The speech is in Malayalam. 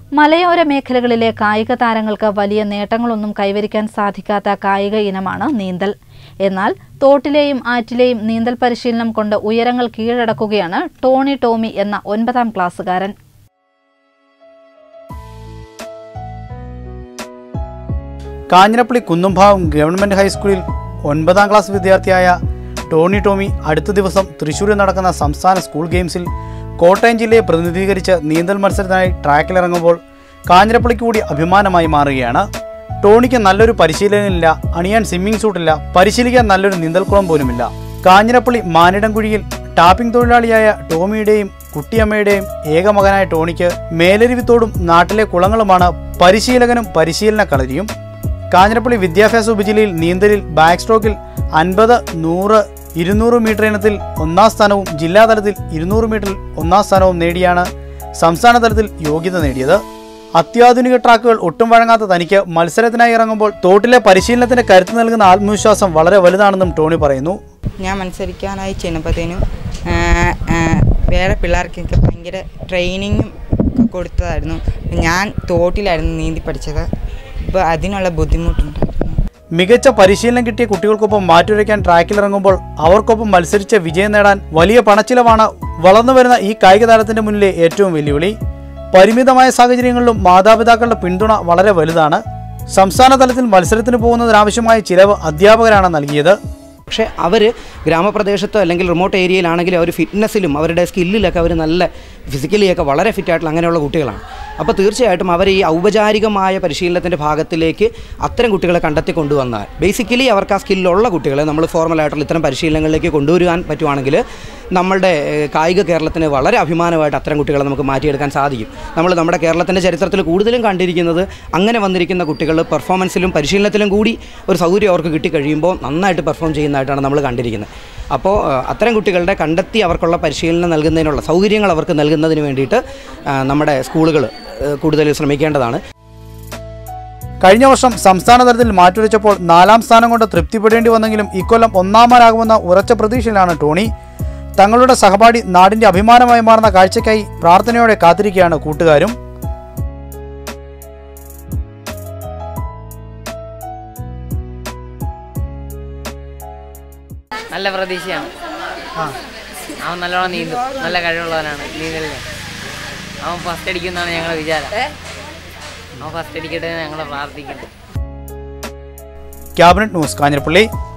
മലയോര മേഖലകളിലെ കായിക താരങ്ങൾക്ക് വലിയ നേട്ടങ്ങളൊന്നും കൈവരിക്കാൻ സാധിക്കാത്ത കായിക ഇനമാണ് നീന്തൽ. എന്നാൽ തോട്ടിലെയും ആറ്റിലെയും നീന്തൽ പരിശീലനം കൊണ്ട് ഉയരങ്ങൾ കീഴടക്കുകയാണ് ടോണി ടോമി എന്ന 9ാം ക്ലാസ്സുകാരൻ. കാഞ്ഞിരപ്പള്ളി കുന്നുംഭാവം ഗവൺമെന്റ് ഹൈസ്കൂളിൽ 9ാം ക്ലാസ് വിദ്യാർത്ഥിയായ ടോണി ടോമി അടുത്ത ദിവസം തൃശ്ശൂരിൽ നടക്കുന്ന സംസ്ഥാന സ്കൂൾ ഗെയിംസിൽ കോട്ടയം ജില്ലയെ പ്രതിനിധീകരിച്ച് നീന്തൽ മത്സരത്തിനായി ട്രാക്കിലിറങ്ങുമ്പോൾ കാഞ്ഞിരപ്പള്ളിക്ക് കൂടി അഭിമാനമായി മാറുകയാണ്. ടോണിക്ക് നല്ലൊരു പരിശീലനമില്ല, അണിയാൻ സ്വിമ്മിംഗ് സൂട്ടില്ല, പരിശീലിക്കാൻ നല്ലൊരു നീന്തൽക്കുളം പോലുമില്ല. കാഞ്ഞിരപ്പള്ളി മാനിടംകുഴിയിൽ ടാപ്പിംഗ് തൊഴിലാളിയായ ടോമിയുടെയും കുട്ടിയമ്മയുടെയും ഏക മകനായ ടോണിക്ക് മേലരുവിത്തോടും നാട്ടിലെ കുളങ്ങളുമാണ് പരിശീലകനും പരിശീലന കളരിയും. കാഞ്ഞിരപ്പള്ളി വിദ്യാഭ്യാസ ഉപജില്ലയിൽ നീന്തലിൽ ബാക്ക് സ്ട്രോക്കിൽ 50, 100, 200 മീറ്റർ ഇനത്തിൽ 1ാം സ്ഥാനവും ജില്ലാതലത്തിൽ 200 മീറ്ററിൽ 1ാം സ്ഥാനവും നേടിയാണ് സംസ്ഥാന തലത്തിൽ യോഗ്യത നേടിയത്. അത്യാധുനിക ട്രാക്കുകൾ ഒട്ടും വഴങ്ങാത്ത തനിക്ക് മത്സരത്തിനായി ഇറങ്ങുമ്പോൾ തോട്ടിലെ പരിശീലനത്തിന് കരുത്ത് നൽകുന്ന ആത്മവിശ്വാസം വളരെ വലുതാണെന്നും ടോണി പറയുന്നു. ഞാൻ മത്സരിക്കാനായി ചെന്നപ്പോഴത്തേനും വേറെ പിള്ളേർക്കൊക്കെ ഭയങ്കര ട്രെയിനിങ്ങും കൊടുത്തതായിരുന്നു. ഞാൻ തോട്ടിലായിരുന്നു നീന്തി പഠിച്ചത്. ഇപ്പോൾ അതിനുള്ള ബുദ്ധിമുട്ടുണ്ട്. മികച്ച പരിശീലനം കിട്ടിയ കുട്ടികൾക്കൊപ്പം മാറ്റുരയ്ക്കാൻ ട്രാക്കിലിറങ്ങുമ്പോൾ അവർക്കൊപ്പം മത്സരിച്ച് വിജയം നേടാൻ വലിയ പണച്ചിലവാണ് വളർന്നു വരുന്ന ഈ കായിക താരത്തിന്റെ മുന്നിലെ ഏറ്റവും വെല്ലുവിളി. പരിമിതമായ സാഹചര്യങ്ങളിലും മാതാപിതാക്കളുടെ പിന്തുണ വളരെ വലുതാണ്. സംസ്ഥാന തലത്തിൽ മത്സരത്തിന് പോകുന്നതിനാവശ്യമായ ചിലവ് അധ്യാപകരാണ് നൽകിയത്. പക്ഷേ അവർ ഗ്രാമപ്രദേശത്തോ അല്ലെങ്കിൽ റിമോട്ട് ഏരിയയിലാണെങ്കിലും അവർ ഫിറ്റ്നസ്സിലും അവരുടെ സ്കില്ലിലൊക്കെ അവർ നല്ല ഫിസിക്കലിയൊക്കെ വളരെ ഫിറ്റായിട്ടുള്ള അങ്ങനെയുള്ള കുട്ടികളാണ്. അപ്പോൾ തീർച്ചയായിട്ടും അവർ ഈ ഔപചാരികമായ പരിശീലനത്തിൻ്റെ ഭാഗത്തിലേക്ക് അത്തരം കുട്ടികളെ കണ്ടെത്തി കൊണ്ടുവന്നാൽ ബേസിക്കലി അവർക്ക് ആ സ്കില്ലുള്ള കുട്ടികളെ നമ്മൾ ഫോർമലായിട്ടുള്ള ഇത്തരം പരിശീലനങ്ങളിലേക്ക് കൊണ്ടുവരാൻ പറ്റുവാണെങ്കിൽ നമ്മളുടെ കായിക കേരളത്തിന് വളരെ അഭിമാനമായിട്ട് അത്തരം കുട്ടികളെ നമുക്ക് മാറ്റിയെടുക്കാൻ സാധിക്കും. നമ്മൾ നമ്മുടെ കേരളത്തിൻ്റെ ചരിത്രത്തിൽ കൂടുതലും കണ്ടിരിക്കുന്നത് അങ്ങനെ വന്നിരിക്കുന്ന കുട്ടികൾ പെർഫോമൻസിലും പരിശീലനത്തിലും കൂടി ഒരു സൗകര്യം അവർക്ക് കിട്ടിക്കഴിയുമ്പോൾ നന്നായിട്ട് പെർഫോം ചെയ്യുന്നതായിട്ടാണ് നമ്മൾ കണ്ടിരിക്കുന്നത്. അപ്പോൾ അത്തരം കുട്ടികളുടെ കണ്ടെത്തി അവർക്കുള്ള പരിശീലനം നൽകുന്നതിനുള്ള സൗകര്യങ്ങൾ അവർക്ക് നൽകുന്നതിന് വേണ്ടിയിട്ട് നമ്മുടെ സ്കൂളുകൾ കൂടുതൽ ശ്രമിക്കേണ്ടതാണ്. കഴിഞ്ഞ വർഷം സംസ്ഥാന തലത്തിൽ മാറ്റുരച്ചപ്പോൾ 4ാം സ്ഥാനം കൊണ്ട് തൃപ്തിപ്പെടേണ്ടി വന്നെങ്കിലും ഇക്കൊല്ലം 1ാമനാകുമെന്ന ഉറച്ച പ്രതീക്ഷയിലാണ് ടോണി. തങ്ങളുടെ സഹപാഠി നാടിന്റെ അഭിമാനമായി മാറുന്ന കാഴ്ചയ്ക്കായി പ്രാർത്ഥനയോടെ കാത്തിരിക്കുകയാണ് കൂട്ടുകാരും. നല്ല പ്രതീക്ഷയാണ്. അവൻ നല്ലോണം നീന്തും, നല്ല കഴിവുള്ളവനാണ് നീന്തലിന്. അവൻ ഫസ്റ്റ് അടിക്കുമെന്നാണ് ഞങ്ങളുടെ വിചാരം. അവൻ ഫസ്റ്റ് അടിക്കട്ടെ ഞങ്ങൾ പ്രാർത്ഥിക്കുന്നു. Cabinet news, Kanjirappally.